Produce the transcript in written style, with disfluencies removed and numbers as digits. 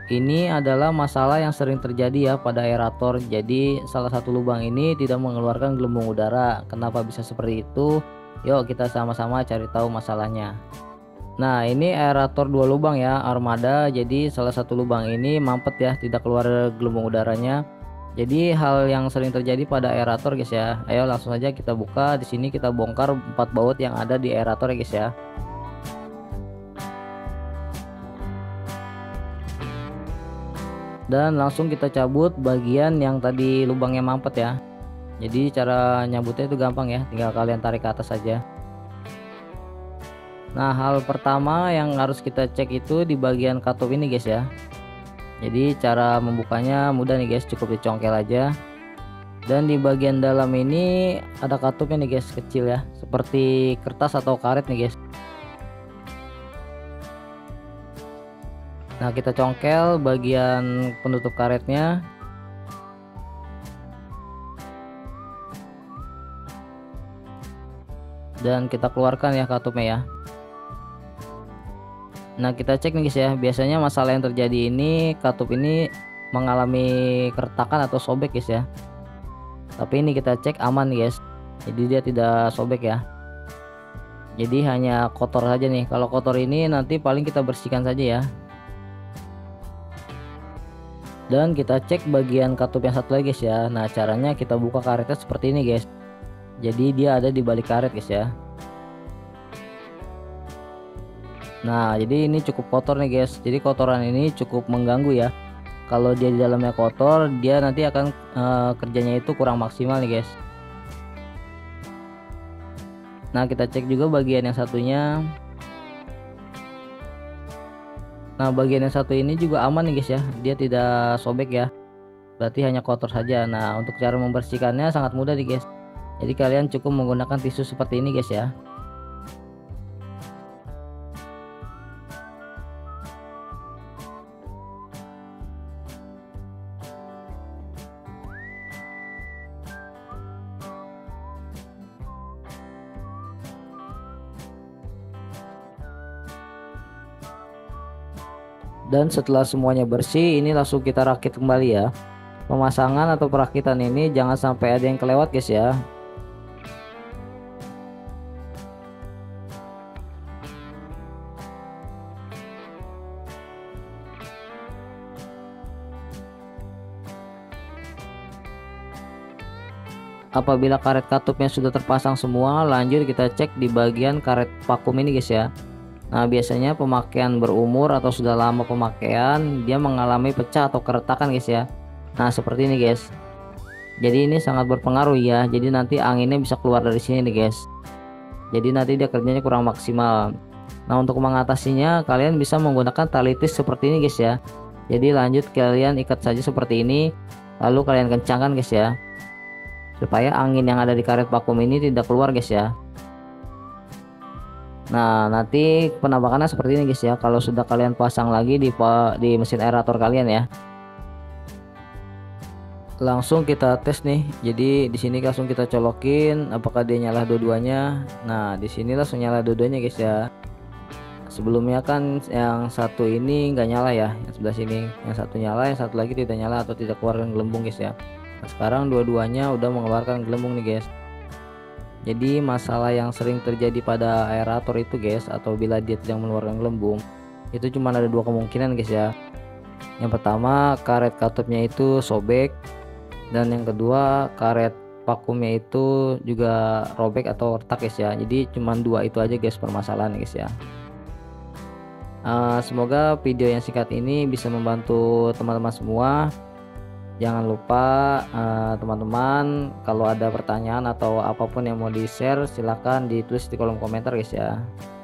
Ini adalah masalah yang sering terjadi ya pada aerator. Jadi salah satu lubang ini tidak mengeluarkan gelembung udara. Kenapa bisa seperti itu? Yuk kita sama-sama cari tahu masalahnya. Nah, ini aerator dua lubang ya, armada. Jadi salah satu lubang ini mampet ya, tidak keluar gelembung udaranya. Jadi hal yang sering terjadi pada aerator guys ya. Ayo langsung saja kita buka. Di sini kita bongkar 4 baut yang ada di aerator ya guys ya. Dan langsung kita cabut bagian yang tadi lubangnya mampet ya. Jadi cara nyabutnya itu gampang ya, tinggal kalian tarik ke atas saja. Nah, hal pertama yang harus kita cek itu di bagian katup ini guys ya. Jadi cara membukanya mudah nih guys, cukup dicongkel aja. Dan di bagian dalam ini ada katupnya nih guys, kecil ya, seperti kertas atau karet nih guys. Nah, kita congkel bagian penutup karetnya. Dan kita keluarkan ya katupnya ya. Nah, kita cek nih guys ya, biasanya masalah yang terjadi ini katup ini mengalami keretakan atau sobek guys ya. Tapi ini kita cek aman guys, jadi dia tidak sobek ya. Jadi hanya kotor saja nih. Kalau kotor ini nanti paling kita bersihkan saja ya. Dan kita cek bagian katup yang satu lagi guys ya. Nah, caranya kita buka karetnya seperti ini guys. Jadi dia ada di balik karet guys ya. Nah, jadi ini cukup kotor nih guys. Jadi kotoran ini cukup mengganggu ya. Kalau dia di dalamnya kotor, dia nanti akan kerjanya itu kurang maksimal nih guys. Nah, kita cek juga bagian yang satunya. Nah, bagian yang satu ini juga aman nih guys ya, dia tidak sobek ya, berarti hanya kotor saja. Nah, untuk cara membersihkannya sangat mudah nih guys. Jadi kalian cukup menggunakan tisu seperti ini guys ya. Dan setelah semuanya bersih, ini langsung kita rakit kembali ya. Pemasangan atau perakitan ini jangan sampai ada yang kelewat guys ya. Apabila karet katupnya sudah terpasang semua, lanjut kita cek di bagian karet vakum ini guys ya. Nah, biasanya pemakaian berumur atau sudah lama pemakaian, dia mengalami pecah atau keretakan guys ya. Nah, seperti ini guys. Jadi ini sangat berpengaruh ya. Jadi nanti anginnya bisa keluar dari sini nih guys. Jadi nanti dia kerjanya kurang maksimal. Nah, untuk mengatasinya kalian bisa menggunakan tali tis seperti ini guys ya. Jadi lanjut kalian ikat saja seperti ini, lalu kalian kencangkan guys ya, supaya angin yang ada di karet vakum ini tidak keluar guys ya. Nah, nanti penampakannya seperti ini guys ya, kalau sudah kalian pasang lagi di mesin aerator kalian ya. Langsung kita tes nih. Jadi di sini langsung kita colokin apakah dia nyala dua-duanya. Nah, di sini langsung nyala dua-duanya guys ya. Sebelumnya kan yang satu ini nggak nyala ya, yang sebelah sini yang satu nyala, yang satu lagi tidak nyala atau tidak keluarkan gelembung guys ya. Nah, sekarang dua-duanya udah mengeluarkan gelembung nih guys. Jadi masalah yang sering terjadi pada aerator itu guys, atau bila dia tidak mengeluarkan gelembung, itu cuma ada dua kemungkinan guys ya. Yang pertama, karet katupnya itu sobek, dan yang kedua, karet vakumnya itu juga robek atau retak guys ya. Jadi cuma dua itu aja guys permasalahan guys ya. Semoga video yang singkat ini bisa membantu teman-teman semua. Jangan lupa teman-teman, kalau ada pertanyaan atau apapun yang mau di share silahkan ditulis di kolom komentar guys ya.